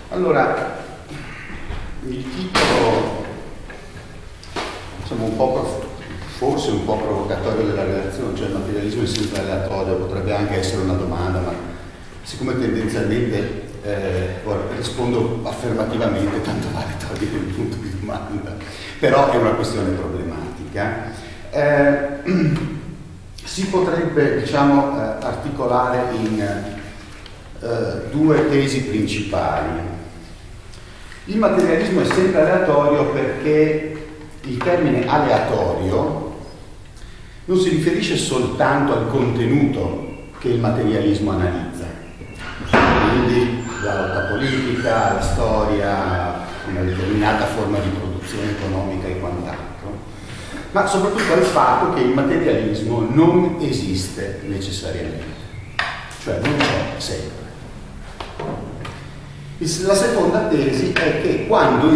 Allora, il titolo, insomma, forse un po' provocatorio della relazione, cioè il materialismo è sempre aleatorio, potrebbe anche essere una domanda, ma siccome tendenzialmente rispondo affermativamente, tanto vale togliere il punto di domanda, però è una questione problematica. Si potrebbe, diciamo, articolare in due tesi principali. Il materialismo è sempre aleatorio perché il termine aleatorio non si riferisce soltanto al contenuto che il materialismo analizza, quindi la lotta politica, la storia, una determinata forma di produzione economica e quant'altro, ma soprattutto al fatto che il materialismo non esiste necessariamente, cioè non c'è sempre. La seconda tesi è che quando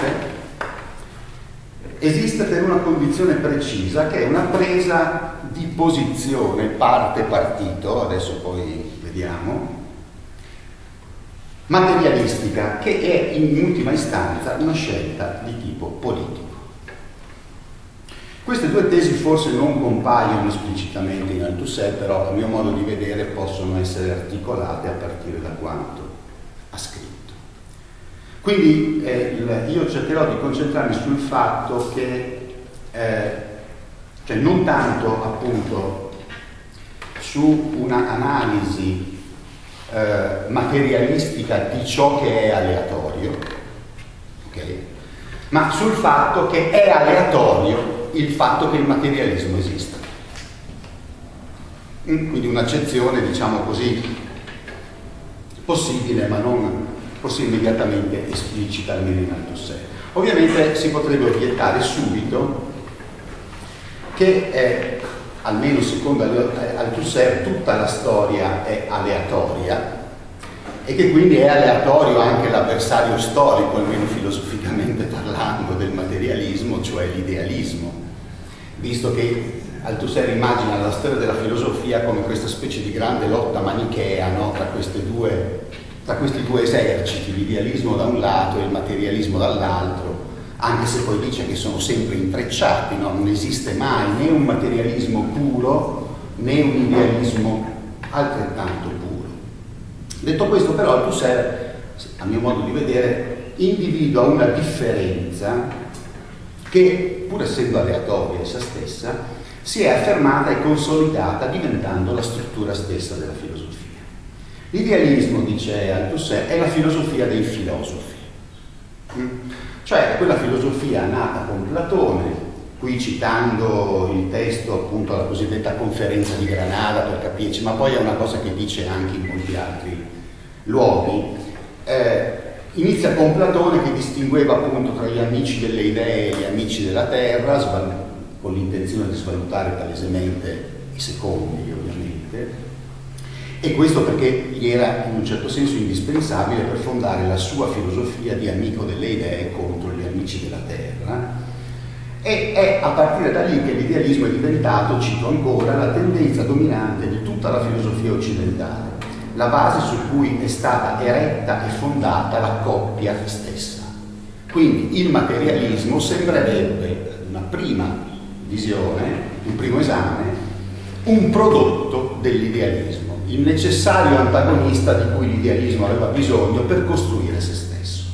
esiste per una condizione precisa, che è una presa di posizione parte-partito, adesso poi vediamo, materialistica, che è in ultima istanza una scelta di tipo politico. Queste due tesi forse non compaiono esplicitamente in Althusser, però a mio modo di vedere possono essere articolate a partire da quanto ha scritto. Quindi io cercherò di concentrarmi sul fatto che, cioè non tanto appunto su una analisi materialistica di ciò che è aleatorio, okay? Ma sul fatto che è aleatorio il fatto che il materialismo esista. Quindi un'accezione, diciamo così, possibile, ma non forse immediatamente esplicita, almeno in Althusser. Ovviamente si potrebbe obiettare subito che, almeno secondo Althusser, tutta la storia è aleatoria e che quindi è aleatorio anche l'avversario storico, almeno filosoficamente parlando, del materialismo, cioè l'idealismo, visto che Althusser immagina la storia della filosofia come questa specie di grande lotta manichea, no? tra questi due eserciti, l'idealismo da un lato e il materialismo dall'altro, anche se poi dice che sono sempre intrecciati, no? Non esiste mai né un materialismo puro né un idealismo altrettanto puro. Detto questo, però, Althusser, a mio modo di vedere, individua una differenza che, pur essendo aleatoria essa stessa, si è affermata e consolidata diventando la struttura stessa della filosofia. L'idealismo, dice Althusser, è la filosofia dei filosofi, cioè quella filosofia nata con Platone, qui citando il testo appunto alla cosiddetta conferenza di Granada per capirci, ma poi è una cosa che dice anche in molti altri luoghi. Inizia con Platone che distingueva appunto tra gli amici delle idee e gli amici della terra, con l'intenzione di svalutare palesemente i secondi, ovviamente. E questo perché gli era in un certo senso indispensabile per fondare la sua filosofia di amico delle idee contro gli amici della terra. E è a partire da lì che l'idealismo è diventato, cito ancora, la tendenza dominante di tutta la filosofia occidentale, la base su cui è stata eretta e fondata la coppia stessa. Quindi il materialismo sembrerebbe, una prima visione, un primo esame, un prodotto dell'idealismo, il necessario antagonista di cui l'idealismo aveva bisogno per costruire se stesso.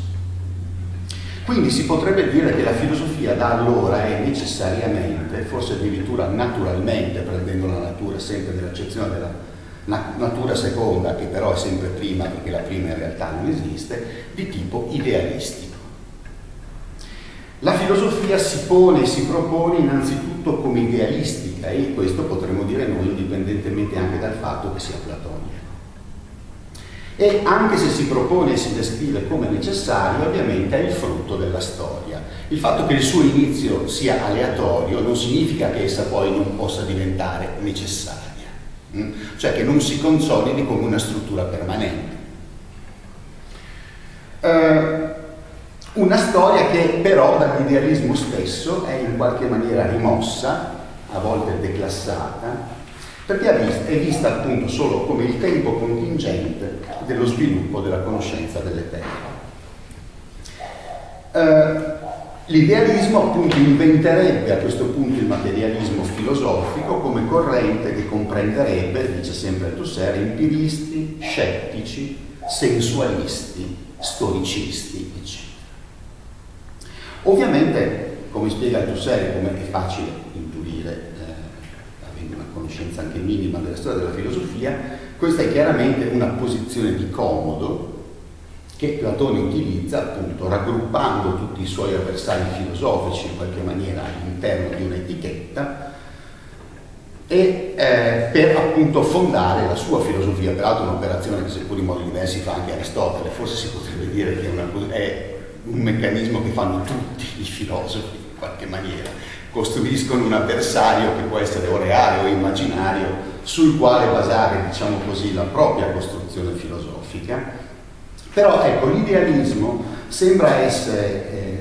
Quindi si potrebbe dire che la filosofia da allora è necessariamente, forse addirittura naturalmente, prendendo la natura sempre nell'accezione della natura seconda, che però è sempre prima perché la prima in realtà non esiste, di tipo idealistico. La filosofia si pone e si propone innanzitutto come idealistica, e questo potremmo dire noi indipendentemente anche dal fatto che sia platonica. E anche se si propone e si descrive come necessario, ovviamente è il frutto della storia. Il fatto che il suo inizio sia aleatorio non significa che essa poi non possa diventare necessaria, cioè che non si consolidi come una struttura permanente. Una storia che però dall'idealismo stesso è in qualche maniera rimossa, a volte declassata, perché è vista appunto solo come il tempo contingente dello sviluppo della conoscenza delle terre. L'idealismo appunto inventerebbe a questo punto il materialismo filosofico come corrente che comprenderebbe, dice sempre Althusser, empiristi, scettici, sensualisti, storicisti, eccetera. Ovviamente, come spiega Althusser, come è facile intuire, avendo una conoscenza anche minima della storia della filosofia, questa è chiaramente una posizione di comodo che Platone utilizza appunto raggruppando tutti i suoi avversari filosofici in qualche maniera all'interno di un'etichetta e per appunto fondare la sua filosofia. Peraltro un'operazione che seppur in modi diversi fa anche Aristotele, forse si potrebbe dire che è un meccanismo che fanno tutti i filosofi in qualche maniera, costruiscono un avversario che può essere o reale o immaginario sul quale basare, diciamo così, la propria costruzione filosofica. Però ecco, l'idealismo sembra essere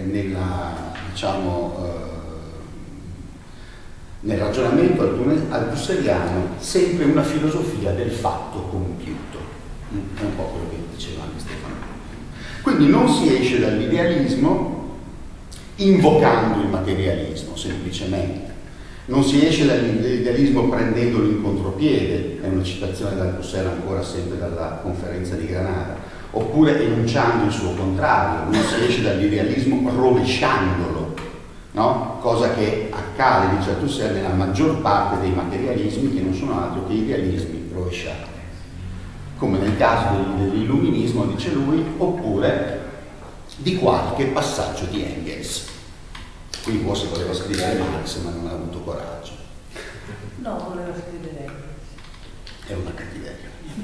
nel ragionamento althusseriano sempre una filosofia del fatto compiuto. È un po' quello che diceva anche Stefano. Quindi non si esce dall'idealismo invocando il materialismo, semplicemente. Non si esce dall'idealismo prendendolo in contropiede, è una citazione da Althusser ancora sempre dalla conferenza di Granada, oppure enunciando il suo contrario. Non si esce dall'idealismo rovesciandolo, no? Cosa che accade, dice Althusser, nella maggior parte dei materialismi, che non sono altro che idealismi rovesciati, come nel caso dell'illuminismo, dice lui, oppure di qualche passaggio di Engels. Qui forse voleva scrivere Marx, ma non ha avuto coraggio. No, voleva scrivere Engels. È una cattiveria.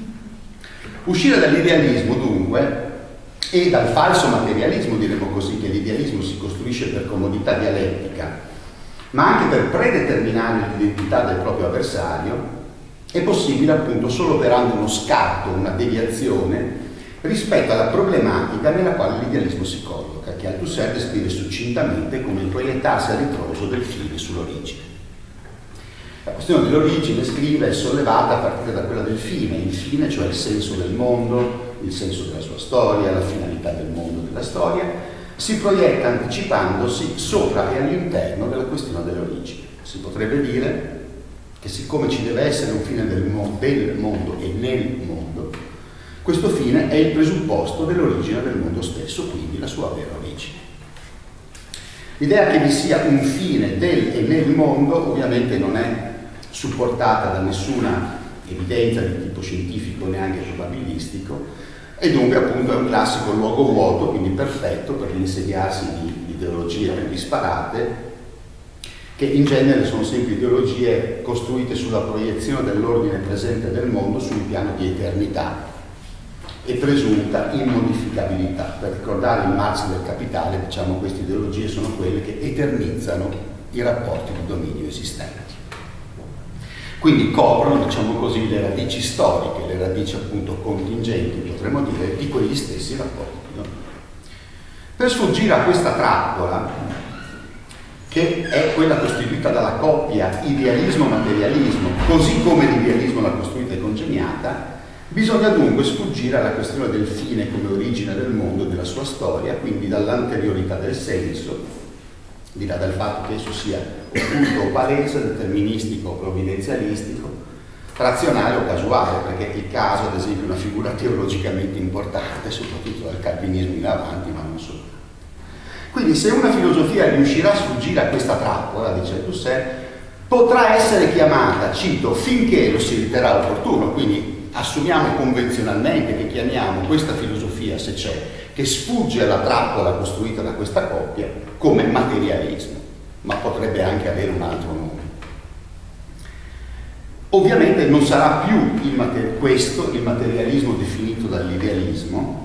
Uscire dall'idealismo, dunque, e dal falso materialismo, diremmo così, che l'idealismo si costruisce per comodità dialettica, ma anche per predeterminare l'identità del proprio avversario, è possibile appunto solo operando uno scarto, una deviazione rispetto alla problematica nella quale l'idealismo si colloca, che Althusser descrive succintamente come il proiettarsi a ritroso del fine sull'origine. La questione dell'origine, scrive, è sollevata a partire da quella del fine, il fine, cioè il senso del mondo, il senso della sua storia, la finalità del mondo e della storia, si proietta anticipandosi sopra e all'interno della questione dell'origine. Si potrebbe dire che siccome ci deve essere un fine del mondo e nel mondo, questo fine è il presupposto dell'origine del mondo stesso, quindi la sua vera origine. L'idea che vi sia un fine del e nel mondo ovviamente non è supportata da nessuna evidenza di tipo scientifico, neanche probabilistico, e dunque appunto è un classico luogo vuoto, quindi perfetto per l'insediarsi di ideologie più disparate, che in genere sono sempre ideologie costruite sulla proiezione dell'ordine presente del mondo su un piano di eternità e presunta immodificabilità. Per ricordare il Marx del Capitale, diciamo, queste ideologie sono quelle che eternizzano i rapporti di dominio esistenti. Quindi coprono, diciamo così, le radici storiche, le radici appunto contingenti, potremmo dire, di quegli stessi rapporti di dominio. Per sfuggire a questa trappola, che è quella costituita dalla coppia idealismo-materialismo, così come l'idealismo l'ha costruita e congegnata, bisogna dunque sfuggire alla questione del fine come origine del mondo e della sua storia, quindi dall'anteriorità del senso, di là dal fatto che esso sia occulto o palese, deterministico o provvidenzialistico, razionale o casuale, perché il caso, ad esempio, è una figura teologicamente importante, soprattutto dal calvinismo in avanti, ma non solo. Quindi se una filosofia riuscirà a sfuggire a questa trappola, dice Althusser, potrà essere chiamata, cito, finché lo si riterrà opportuno, quindi assumiamo convenzionalmente che chiamiamo questa filosofia, se c'è, che sfugge alla trappola costruita da questa coppia, come materialismo, ma potrebbe anche avere un altro nome. Ovviamente non sarà più questo il materialismo definito dall'idealismo,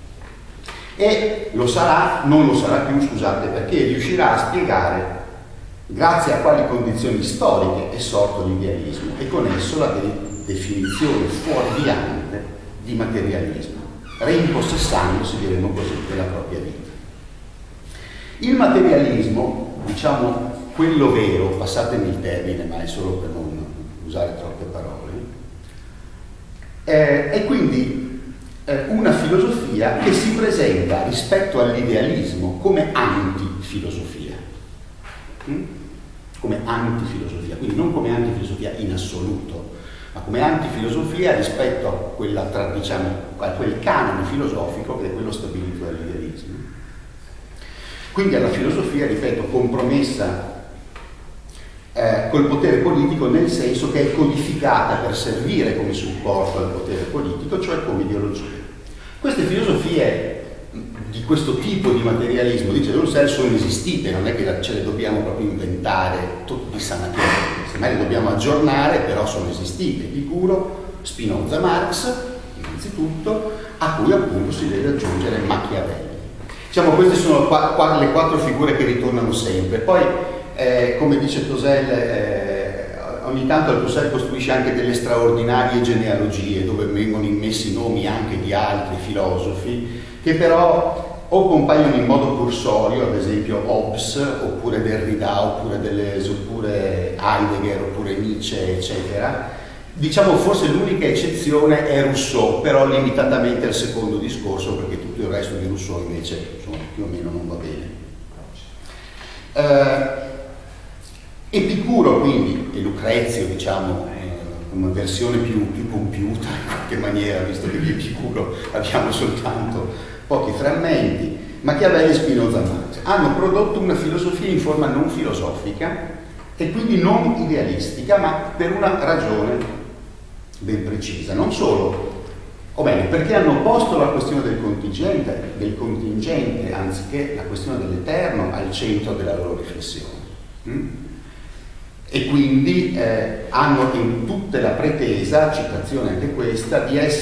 e non lo sarà più, scusate, perché riuscirà a spiegare grazie a quali condizioni storiche è sorto l'idealismo e con esso la definizione fuorviante di materialismo, reimpossessandosi, diremo così, della propria vita. Il materialismo, diciamo quello vero, passatemi il termine, ma è solo per non usare troppe parole, è quindi una filosofia che si presenta rispetto all'idealismo come antifilosofia. Come antifilosofia, quindi non come antifilosofia in assoluto, ma come antifilosofia rispetto a quella, diciamo, a quel canone filosofico che è quello stabilito dall'idealismo. Quindi alla filosofia, ripeto, compromessa col potere politico, nel senso che è codificata per servire come supporto al potere politico, cioè come ideologia. Queste filosofie di questo tipo di materialismo, dice Husserl, sono esistite, non è che ce le dobbiamo proprio inventare tutti di sana pianta, semmai le dobbiamo aggiornare, però sono esistite. Epicuro, Spinoza, Marx, innanzitutto, a cui appunto si deve aggiungere Machiavelli. Diciamo, queste sono le quattro figure che ritornano sempre. Poi, come dice Tosel, ogni tanto Husserl costruisce anche delle straordinarie genealogie dove vengono immessi nomi anche di altri filosofi che però o compaiono in modo cursorio, ad esempio Hobbes, oppure Derrida, oppure Deleuze, oppure Heidegger, oppure Nietzsche, eccetera. Diciamo forse l'unica eccezione è Rousseau, però limitatamente al secondo discorso, perché tutto il resto di Rousseau invece, insomma, più o meno non va bene. Epicuro quindi, e Lucrezio, diciamo, una versione più compiuta in qualche maniera, visto che di Epicuro abbiamo soltanto pochi frammenti, Machiavelli, Spinoza, Marx, hanno prodotto una filosofia in forma non filosofica e quindi non idealistica, ma per una ragione ben precisa. Non solo, o meglio, perché hanno posto la questione del contingente, anziché la questione dell'eterno, al centro della loro riflessione. E quindi hanno in tutte la pretesa, citazione anche questa,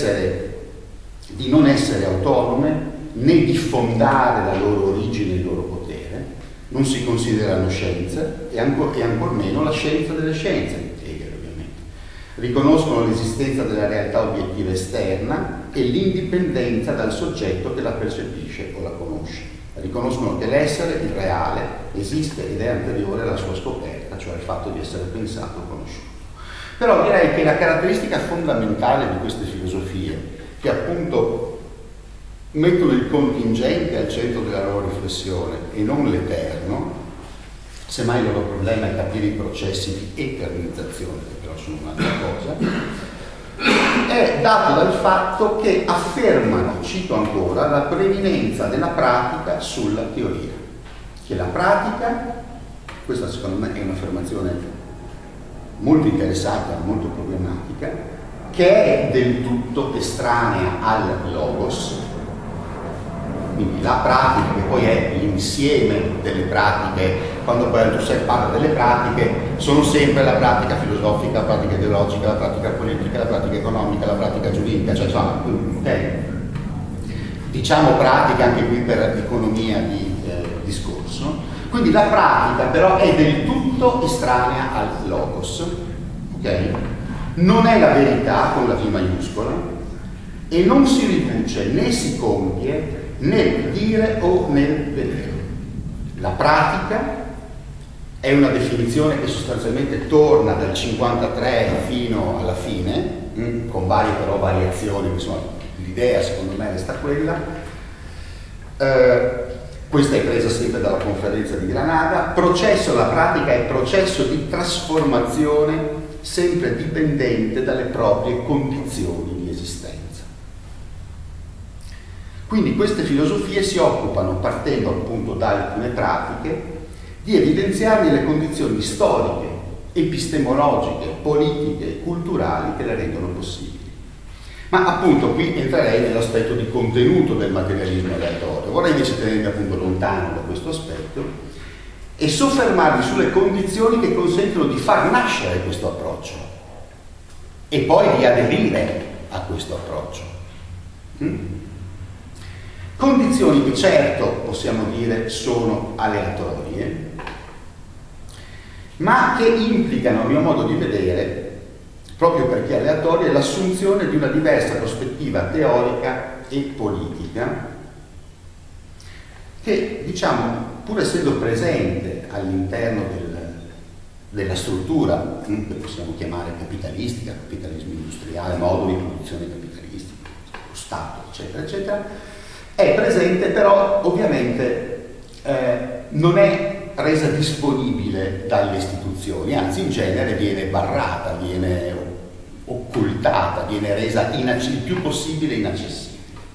di non essere autonome né di fondare la loro origine e il loro potere, non si considerano scienze e ancor meno la scienza delle scienze, Hegel ovviamente. Riconoscono l'esistenza della realtà obiettiva esterna e l'indipendenza dal soggetto che la percepisce o la conosce. Riconoscono che l'essere, il reale, esiste ed è anteriore alla sua scoperta, cioè il fatto di essere pensato o conosciuto. Però direi che la caratteristica fondamentale di queste filosofie, che appunto mettono il contingente al centro della loro riflessione e non l'eterno, semmai il loro problema è capire i processi di eternizzazione, che però sono un'altra cosa, è dato dal fatto che affermano, cito ancora, la preminenza della pratica sulla teoria. Che la pratica, questa secondo me è un'affermazione molto interessante, molto problematica, che è del tutto estranea al logos. Quindi la pratica, che poi è l'insieme delle pratiche, quando poi Husserl parla delle pratiche, sono sempre la pratica filosofica, la pratica ideologica, la pratica politica, la pratica economica, la pratica giuridica, cioè insomma, diciamo pratica anche qui per economia di discorso. Quindi la pratica però è del tutto estranea al logos, ok? Non è la verità con la V maiuscola e non si riduce né si compie nel dire o nel vedere. La pratica è una definizione che sostanzialmente torna dal 53 fino alla fine, con varie però variazioni, insomma l'idea secondo me resta quella. Questa è presa sempre dalla conferenza di Granada. La pratica è processo di trasformazione sempre dipendente dalle proprie condizioni di esistenza. Quindi queste filosofie si occupano, partendo appunto da alcune pratiche, di evidenziarne le condizioni storiche, epistemologiche, politiche e culturali che le rendono possibili. Ma appunto qui entrerei nell'aspetto di contenuto del materialismo aleatorio. Vorrei invece tenermi appunto lontano da questo aspetto e soffermarmi sulle condizioni che consentono di far nascere questo approccio e poi di aderire a questo approccio. Condizioni che certo possiamo dire sono aleatorie, ma che implicano, a mio modo di vedere, proprio perché aleatoria, l'assunzione di una diversa prospettiva teorica e politica che, diciamo, pur essendo presente all'interno della struttura che possiamo chiamare capitalistica, capitalismo industriale, modo di produzione capitalistico, Stato, eccetera, eccetera, è presente, però ovviamente non è resa disponibile dalle istituzioni, anzi in genere viene barrata, viene occultata, viene resa il più possibile inaccessibile.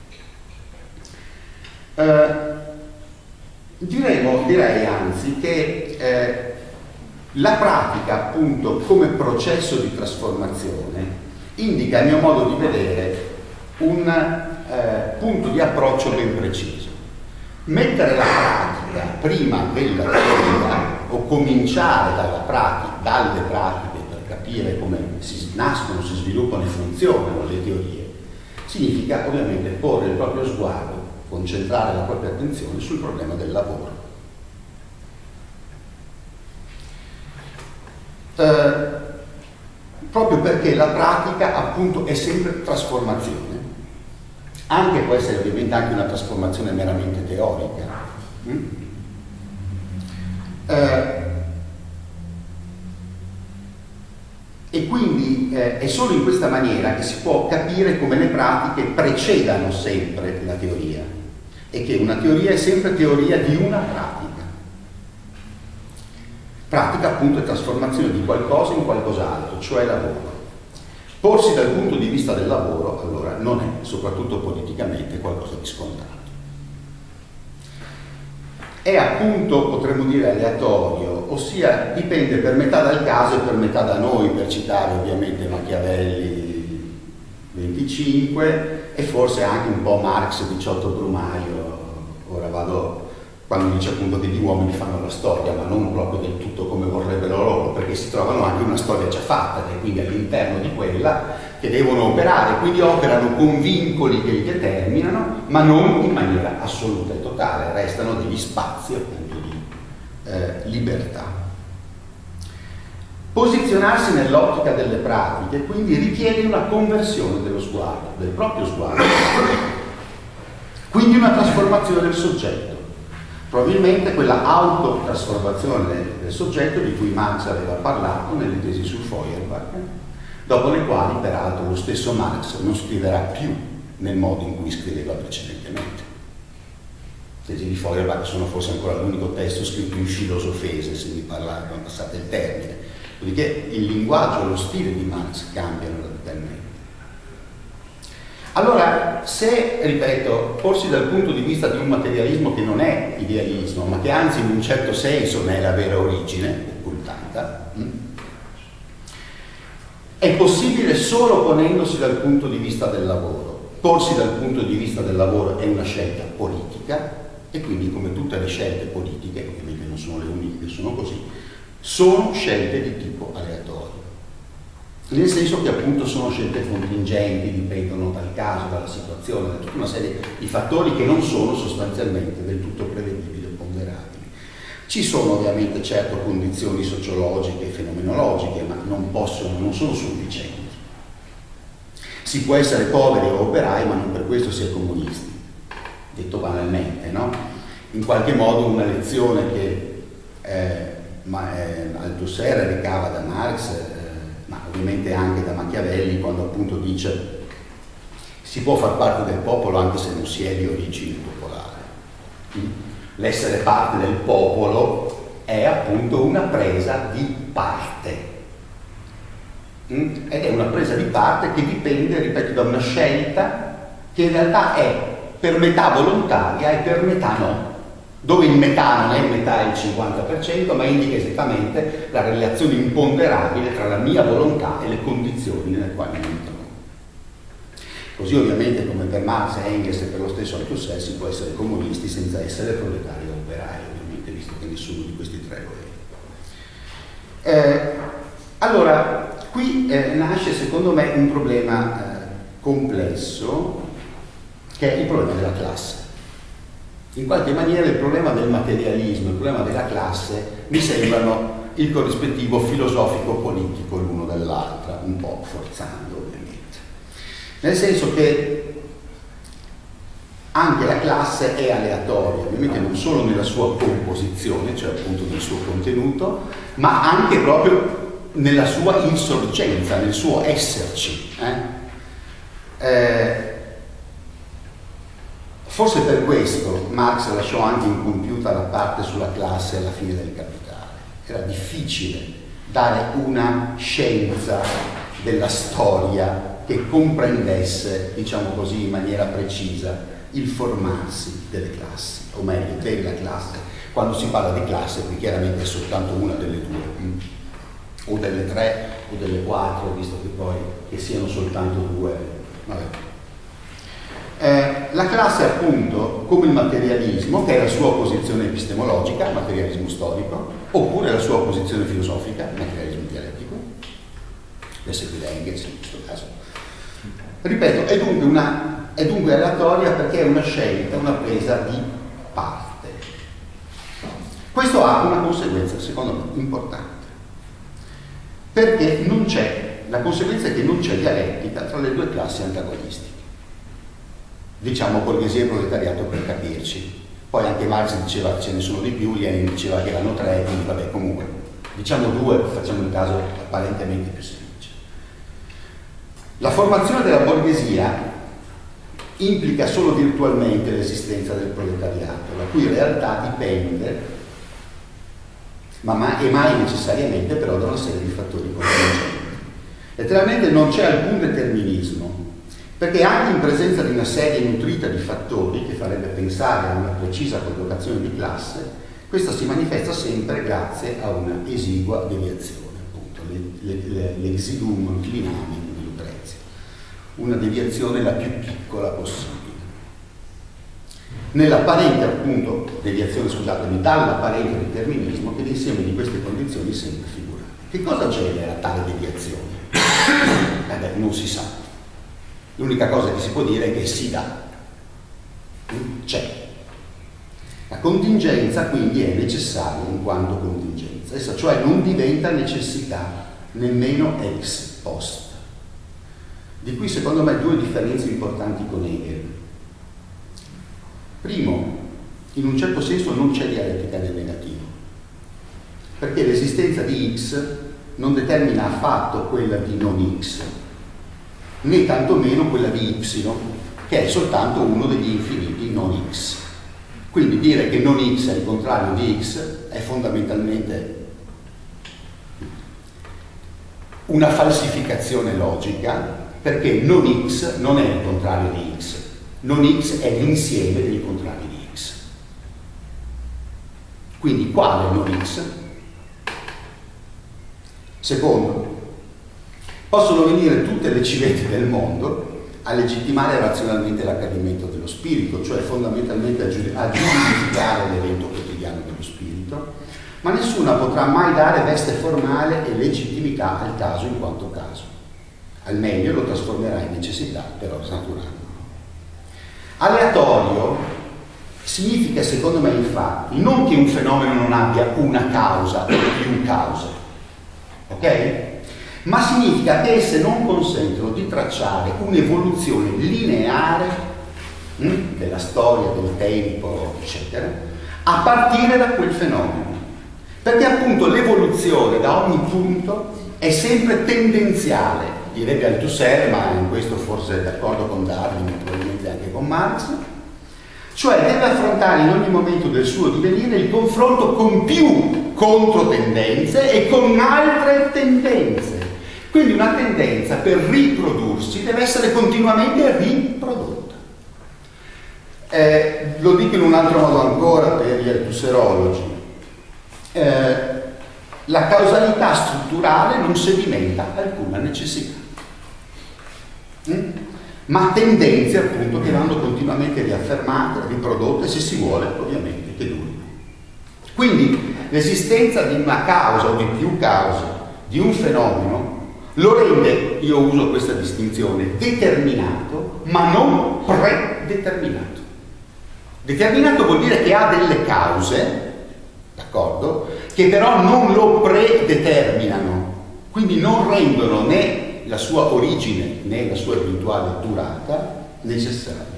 Direi anzi che la pratica, appunto, come processo di trasformazione indica, a mio modo di vedere, un punto di approccio ben preciso. Mettere la pratica prima della teoria, o cominciare dalle pratiche per capire come si nascono, si sviluppano e funzionano le teorie, significa ovviamente porre il proprio sguardo, concentrare la propria attenzione sul problema del lavoro. Proprio perché la pratica, appunto, è sempre trasformazione, può essere ovviamente anche una trasformazione meramente teorica. E quindi è solo in questa maniera che si può capire come le pratiche precedano sempre la teoria e che una teoria è sempre teoria di una pratica. Pratica, appunto, è trasformazione di qualcosa in qualcos'altro, cioè lavoro. Porsi dal punto di vista del lavoro, allora, non è, soprattutto politicamente, qualcosa di scontato. È, appunto, potremmo dire, aleatorio, ossia dipende per metà dal caso e per metà da noi, per citare ovviamente Machiavelli 25 e forse anche un po' Marx 18 Brumaio. Ora vado quando dice appunto che gli uomini fanno la storia, ma non proprio del tutto come vorrebbero loro, perché si trovano anche una storia già fatta, e quindi all'interno di quella che devono operare, quindi operano con vincoli che li determinano, ma non in maniera assoluta e totale, restano degli spazi appunto di libertà. Posizionarsi nell'ottica delle pratiche quindi richiede una conversione dello sguardo, del proprio sguardo, quindi una trasformazione del soggetto. Probabilmente quella autotrasformazione del soggetto di cui Marx aveva parlato nelle tesi sul Feuerbach, dopo le quali peraltro lo stesso Marx non scriverà più nel modo in cui scriveva precedentemente. Le tesi di Feuerbach sono forse ancora l'unico testo scritto in filosofese, se mi passate il termine, dopodiché il linguaggio e lo stile di Marx cambiano radicalmente. Allora, se, ripeto, porsi dal punto di vista di un materialismo che non è idealismo, ma che anzi in un certo senso ne è la vera origine, occultata, è possibile solo ponendosi dal punto di vista del lavoro. Porsi dal punto di vista del lavoro è una scelta politica e quindi, come tutte le scelte politiche, ovviamente non sono le uniche che sono così, sono scelte di tipo aleatorio. Nel senso che appunto sono scelte contingenti, dipendono dal caso, dalla situazione, da tutta una serie di fattori che non sono sostanzialmente del tutto prevedibili o ponderabili. Ci sono ovviamente certo condizioni sociologiche e fenomenologiche, ma non sono sufficienti. Si può essere poveri o operai, ma non per questo si è comunisti, detto banalmente, no? In qualche modo una lezione che Althusser ricava da Marx, ma ovviamente anche da Machiavelli, quando appunto dice si può far parte del popolo anche se non si è di origine popolare. L'essere parte del popolo è appunto una presa di parte, ed è una presa di parte che dipende, ripeto, da una scelta che in realtà è per metà volontaria e per metà no, dove il metà non è metà il 50%, ma indica esattamente la relazione imponderabile tra la mia volontà e le condizioni nelle quali mi trovo. Così ovviamente come per Marx, Engels e per lo stesso Althusser si può essere comunisti senza essere proletari o operai, ovviamente, visto che nessuno di questi tre lo è. Allora, qui nasce secondo me un problema complesso, che è il problema della classe. In qualche maniera il problema del materialismo e il problema della classe mi sembrano il corrispettivo filosofico-politico l'uno dell'altra, un po' forzando ovviamente. Nel senso che anche la classe è aleatoria, ovviamente non solo nella sua composizione, cioè appunto nel suo contenuto, ma anche proprio nella sua insorgenza, nel suo esserci. Forse per questo Marx lasciò anche incompiuta la parte sulla classe alla fine del Capitale. Era difficile dare una scienza della storia che comprendesse, diciamo così, in maniera precisa il formarsi delle classi, o meglio, della classe. Quando si parla di classe, qui chiaramente è soltanto una delle due, o delle tre, o delle quattro, visto che poi che siano soltanto due. Vabbè. La classe, appunto, come il materialismo, che è la sua opposizione epistemologica, materialismo storico, oppure la sua opposizione filosofica, materialismo dialettico, adesso qui Engels in questo caso. Ripeto, è dunque aleatoria perché è una scelta, una presa di parte. Questo ha una conseguenza, secondo me, importante, perché non c'è, la conseguenza è che non c'è dialettica tra le due classi antagonistiche. Diciamo borghesia e proletariato per capirci. Poi anche Marx diceva che ce ne sono di più, Lenin diceva che erano tre, quindi vabbè, comunque diciamo due, facciamo il caso apparentemente più semplice. La formazione della borghesia implica solo virtualmente l'esistenza del proletariato, la cui realtà dipende, e mai necessariamente però, da una serie di fattori contingenti. Letteralmente non c'è alcun determinismo, perché anche in presenza di una serie nutrita di fattori che farebbe pensare a una precisa collocazione di classe, questa si manifesta sempre grazie a una esigua deviazione, appunto, l'exiguum clinamen di Lucrezia, una deviazione la più piccola possibile. Nell'apparente, appunto, deviazione, scusatemi, dall'apparente determinismo che l'insieme di queste condizioni sembra figurare. Che cosa genera tale deviazione? Non si sa. L'unica cosa che si può dire è che si dà, c'è. La contingenza quindi è necessaria in quanto contingenza, essa cioè non diventa necessità nemmeno ex post. Di qui secondo me due differenze importanti con Hegel. Primo, in un certo senso non c'è dialettica nel negativo, perché l'esistenza di X non determina affatto quella di non X, né tantomeno quella di Y, che è soltanto uno degli infiniti non X. Quindi dire che non X è il contrario di X è fondamentalmente una falsificazione logica, perché non X non è il contrario di X, non X è l'insieme dei contrari di X. Quindi quale non X? Secondo, possono venire tutte le civette del mondo a legittimare razionalmente l'accadimento dello spirito, cioè fondamentalmente a giustificare l'evento quotidiano dello spirito, ma nessuna potrà mai dare veste formale e legittimità al caso in quanto caso. Al meglio lo trasformerà in necessità, però snaturando. Aleatorio significa, secondo me, infatti, non che un fenomeno non abbia una causa o più cause, ok? Ma significa che esse non consentono di tracciare un'evoluzione lineare della storia, del tempo, eccetera, a partire da quel fenomeno. Perché appunto l'evoluzione da ogni punto è sempre tendenziale, direbbe Althusser, ma in questo forse è d'accordo con Darwin e probabilmente anche con Marx, cioè deve affrontare in ogni momento del suo divenire il confronto con più controtendenze e con altre tendenze. Quindi una tendenza per riprodursi deve essere continuamente riprodotta. Lo dico in un altro modo ancora per gli althusserologi. La causalità strutturale non sedimenta alcuna necessità, ma tendenze appunto che vanno continuamente riaffermate, riprodotte, se si vuole ovviamente che durino. Quindi l'esistenza di una causa o di più cause di un fenomeno lo rende, io uso questa distinzione, determinato ma non predeterminato. Determinato vuol dire che ha delle cause, d'accordo, che però non lo predeterminano, quindi non rendono né la sua origine né la sua eventuale durata necessaria.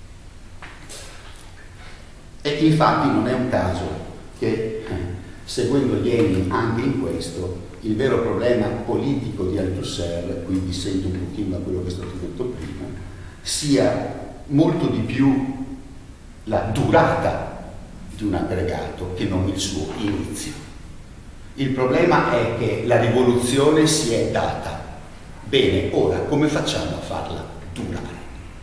E infatti non è un caso che, seguendo Lenin anche in questo, il vero problema politico di Althusser, qui dissento un pochino da quello che è stato detto prima, sia molto di più la durata di un aggregato che non il suo inizio. Il problema è che la rivoluzione si è data. Bene, ora come facciamo a farla durare?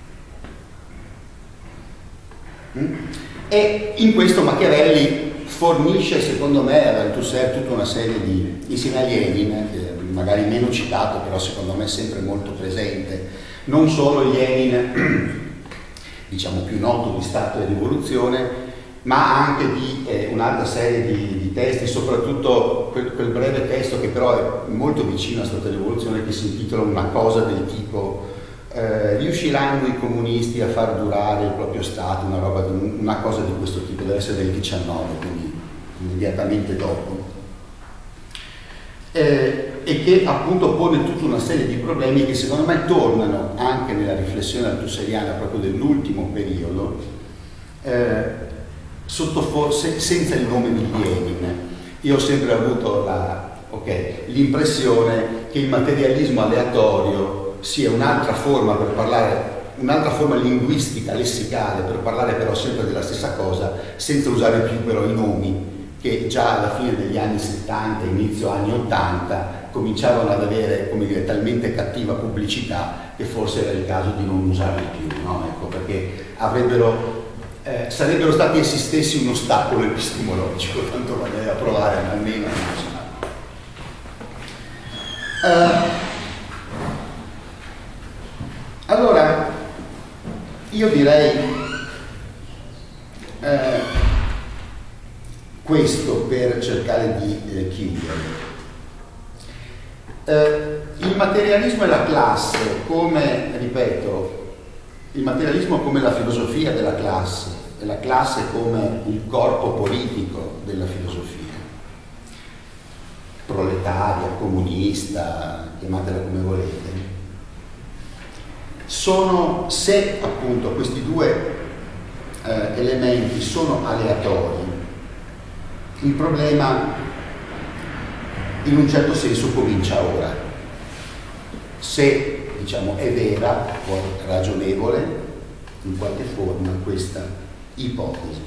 E in questo Machiavelli fornisce, secondo me, ad Althusser tutta una serie di, insieme a Lenin, magari meno citato, però secondo me sempre molto presente, non solo Lenin, diciamo più noto di Stato e Rivoluzione, ma anche di un'altra serie di testi, soprattutto quel breve testo che però è molto vicino a Stato e Rivoluzione, che si intitola una cosa del tipo riusciranno i comunisti a far durare il proprio Stato, una cosa di questo tipo, deve essere del 19, quindi immediatamente dopo, e che appunto pone tutta una serie di problemi che secondo me tornano anche nella riflessione althusseriana proprio dell'ultimo periodo, senza il nome di Lenin. Io ho sempre avuto l'impressione che il materialismo aleatorio sia un'altra forma per parlare, un'altra forma linguistica, lessicale, per parlare però sempre della stessa cosa, senza usare più però i nomi, che già alla fine degli anni 70, inizio anni 80, cominciavano ad avere, come dire, talmente cattiva pubblicità che forse era il caso di non usarli più, no? Ecco, perché sarebbero stati essi stessi un ostacolo epistemologico, tanto vale a provare almeno a immaginare. Allora, io direi questo per cercare di chiudere. Il materialismo e la classe, come, ripeto, il materialismo come la filosofia della classe, e la classe come il corpo politico della filosofia, proletaria, comunista, chiamatela come volete, sono, se appunto questi due elementi sono aleatori, il problema in un certo senso comincia ora. Se, diciamo, è vera o ragionevole in qualche forma questa ipotesi.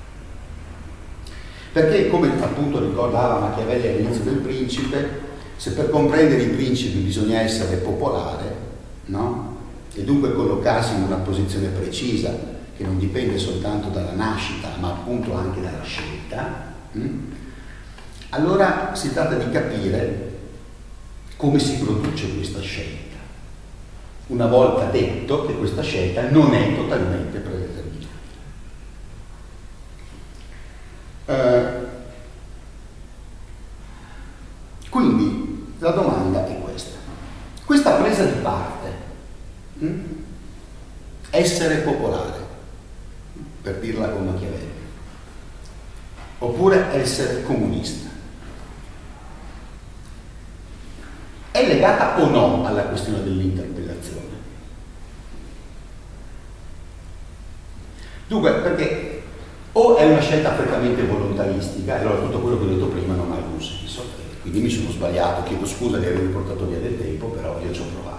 Perché, come appunto ricordava Machiavelli all'inizio del Principe, se per comprendere i principi bisogna essere popolare, no? E dunque collocarsi in una posizione precisa che non dipende soltanto dalla nascita ma appunto anche dalla scelta, allora si tratta di capire come si produce questa scelta, una volta detto che questa scelta non è totalmente predeterminata. Quindi la domanda è questa: questa presa di parte, essere popolare, per dirla con Machiavelli, oppure essere comunista, è legata o no alla questione dell'interpellazione? Dunque, perché o è una scelta prettamente volontaristica, e allora tutto quello che ho detto prima non ha alcun senso, quindi mi sono sbagliato, chiedo scusa di avervi portato via del tempo, però io ci ho provato.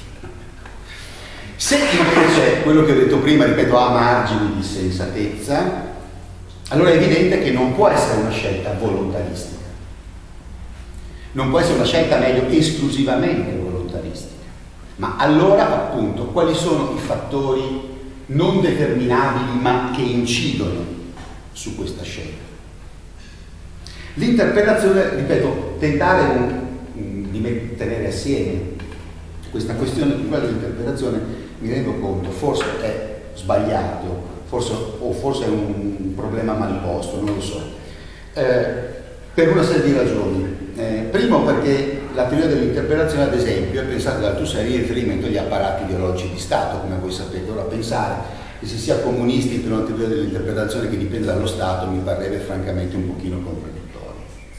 Se invece quello che ho detto prima, ripeto, ha margini di sensatezza, allora è evidente che non può essere una scelta volontaristica. Non può essere una scelta, meglio, esclusivamente volontaristica. Ma allora, appunto, quali sono i fattori non determinabili ma che incidono su questa scelta? L'interpellazione, ripeto, tentare di tenere assieme questa questione di quella dell'interpellazione, mi rendo conto, forse è sbagliato, forse è un problema mal posto, non lo so, per una serie di ragioni. Primo, perché la teoria dell'interpellazione, ad esempio, è pensata da Althusser in riferimento agli apparati ideologici di Stato, come voi sapete. Ora, pensare che si sia comunisti per una teoria dell'interpretazione che dipende dallo Stato mi parrebbe francamente un pochino contraddittorio.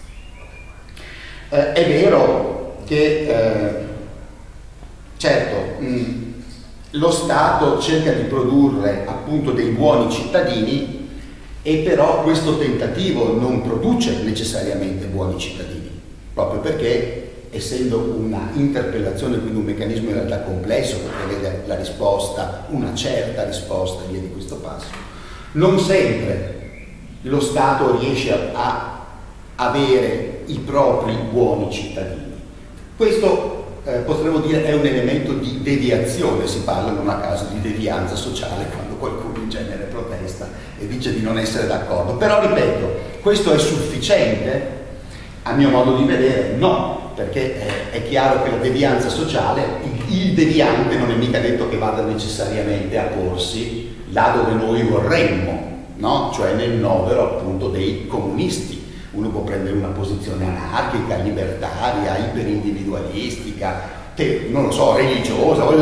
È vero che certo, lo Stato cerca di produrre appunto dei buoni cittadini, e però questo tentativo non produce necessariamente buoni cittadini, proprio perché, essendo una interpellazione, quindi un meccanismo in realtà complesso che prevede la risposta, una certa risposta, via di questo passo, Non sempre lo Stato riesce a avere i propri buoni cittadini. Questo potremmo dire è un elemento di deviazione, si parla non a caso di devianza sociale quando qualcuno in genere protesta e dice di non essere d'accordo. Però ripeto, questo è sufficiente? A mio modo di vedere no, perché è chiaro che la devianza sociale, il deviante non è mica detto che vada necessariamente a porsi là dove noi vorremmo, no? Cioè nel novero appunto dei comunisti. Uno può prendere una posizione anarchica, libertaria, iperindividualistica, non lo so, religiosa, voglio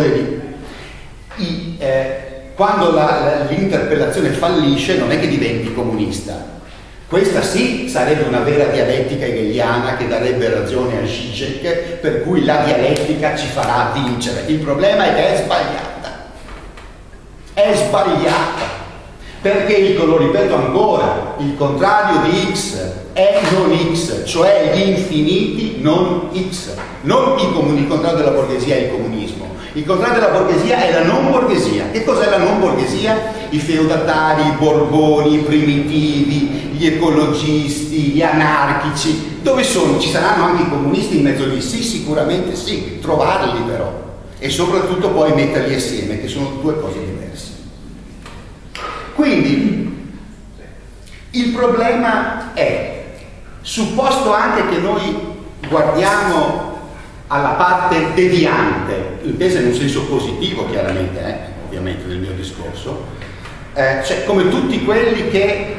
dire. Quando l'interpellazione fallisce non è che diventi comunista. Questa sì sarebbe una vera dialettica hegeliana che darebbe ragione a Zizek, per cui la dialettica ci farà vincere. Il problema è che è sbagliata. È sbagliata. Perché, lo ripeto ancora, il contrario di X è non X, cioè gli infiniti non X. Non il contrario della borghesia è il comunismo. Il contrario della borghesia è la non borghesia. Che cos'è la non borghesia? I feudatari, i borboni, i primitivi, gli ecologisti, gli anarchici. Dove sono? Ci saranno anche i comunisti in mezzo lì? Sì, sicuramente sì, trovarli però. E soprattutto poi metterli assieme, che sono due cose diverse. Quindi il problema è, supposto anche che noi guardiamo alla parte deviante, intesa in un senso positivo chiaramente, ovviamente nel mio discorso, cioè come tutti quelli che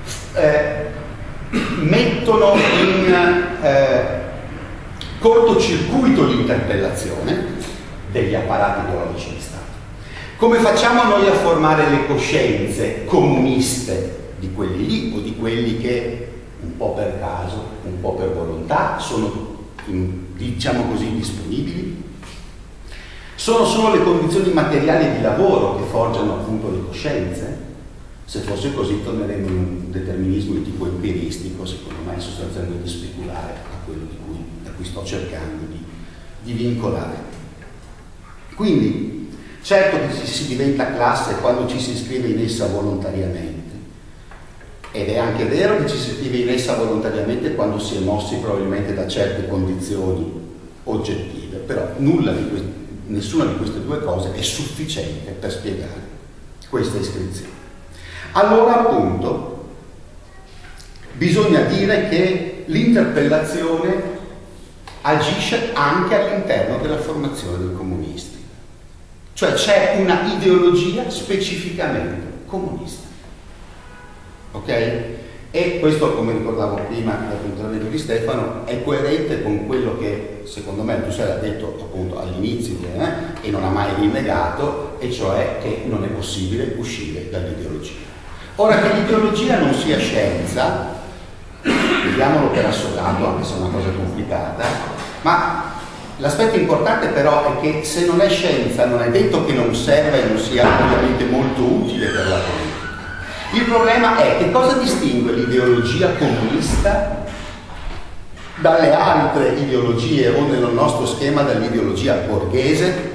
mettono in cortocircuito l'interpellazione degli apparati ideologici di Stato. Come facciamo noi a formare le coscienze comuniste di quelli lì o di quelli che un po' per caso, un po' per volontà sono diciamo così disponibili? Sono solo le condizioni materiali di lavoro che forgiano appunto le coscienze? Se fosse così torneremmo in un determinismo di tipo empiristico, secondo me sostanzialmente speculare a quello a cui sto cercando di vincolare. Quindi certo che si diventa classe quando ci si iscrive in essa volontariamente, ed è anche vero che ci si iscrive in essa volontariamente quando si è mossi probabilmente da certe condizioni oggettive, però nessuna di queste due cose è sufficiente per spiegare questa iscrizione. Allora appunto bisogna dire che l'interpellazione agisce anche all'interno della formazione dei comunisti. Cioè c'è una ideologia specificamente comunista. Ok? E questo, come ricordavo prima dall'intervento di Stefano, è coerente con quello che secondo me Husserl ha detto appunto all'inizio e non ha mai rinnegato, e cioè che non è possibile uscire dall'ideologia. Ora, che l'ideologia non sia scienza, vediamolo per assodato, anche se è una cosa complicata, ma l'aspetto importante però è che se non è scienza non è detto che non serva e non sia ovviamente molto utile per la politica. Il problema è che cosa distingue l'ideologia comunista dalle altre ideologie o nel nostro schema dall'ideologia borghese?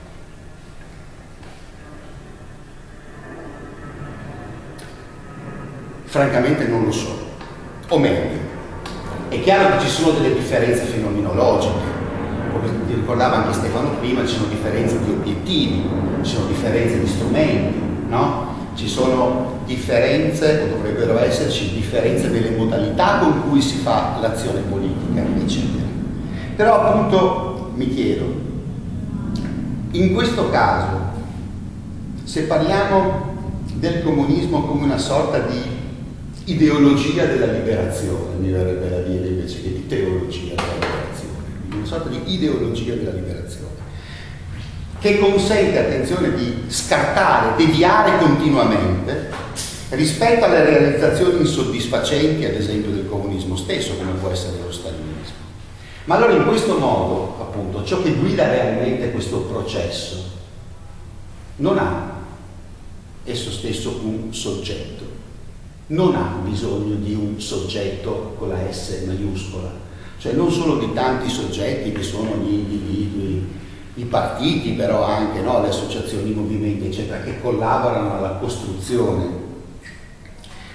Francamente non lo so. O meglio, è chiaro che ci sono delle differenze fenomenologiche. Come ti ricordava anche Stefano prima, ci sono differenze di obiettivi, ci sono differenze di strumenti, no? Ci sono differenze, o dovrebbero esserci differenze delle modalità con cui si fa l'azione politica, eccetera. Però appunto mi chiedo, in questo caso, se parliamo del comunismo come una sorta di ideologia della liberazione, mi verrebbe da dire invece che di teologia della liberazione, una sorta di ideologia della liberazione, che consente, attenzione, di scartare, deviare continuamente rispetto alle realizzazioni insoddisfacenti, ad esempio, del comunismo stesso, come può essere lo stalinismo. Ma allora in questo modo, appunto, ciò che guida realmente questo processo non ha esso stesso un soggetto, non ha bisogno di un soggetto con la S maiuscola, cioè non solo di tanti soggetti che sono gli individui, i partiti, però anche no, le associazioni, i movimenti, eccetera, che collaborano alla costruzione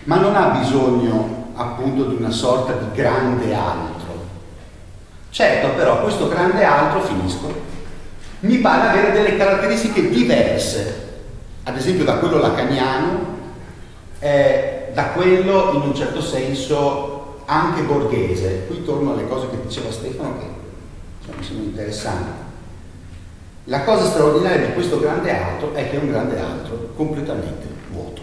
ma non ha bisogno appunto di una sorta di grande altro. Certo, però questo grande altro, finisco, mi pare avere delle caratteristiche diverse, ad esempio da quello lacaniano, da quello in un certo senso anche borghese. Qui torno alle cose che diceva Stefano, che insomma, sono interessanti. La cosa straordinaria di questo grande altro è che è un grande altro completamente vuoto.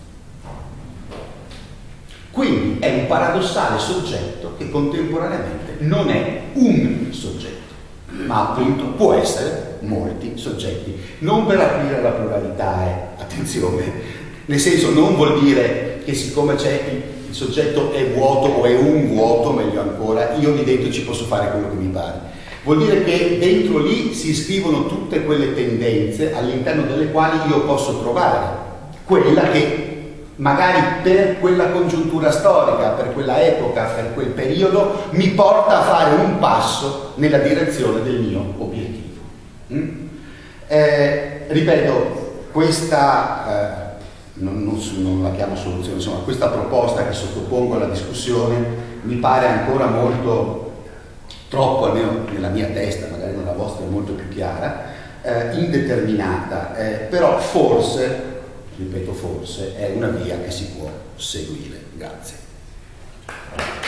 Quindi è un paradossale soggetto che contemporaneamente non è un soggetto, ma appunto può essere molti soggetti. Non per aprire la pluralità, attenzione, nel senso non vuol dire che siccome c'è il soggetto è vuoto o è un vuoto, meglio ancora, io lì dentro ci posso fare quello che mi pare. Vuol dire che dentro lì si iscrivono tutte quelle tendenze all'interno delle quali io posso trovare quella che magari per quella congiuntura storica, per quella epoca, per quel periodo, mi porta a fare un passo nella direzione del mio obiettivo. Ripeto, questa non la chiamo soluzione, insomma, questa proposta che sottopongo alla discussione mi pare ancora molto, troppo, almeno nella mia testa, magari nella vostra è molto più chiara, indeterminata, però forse, ripeto forse, è una via che si può seguire. Grazie.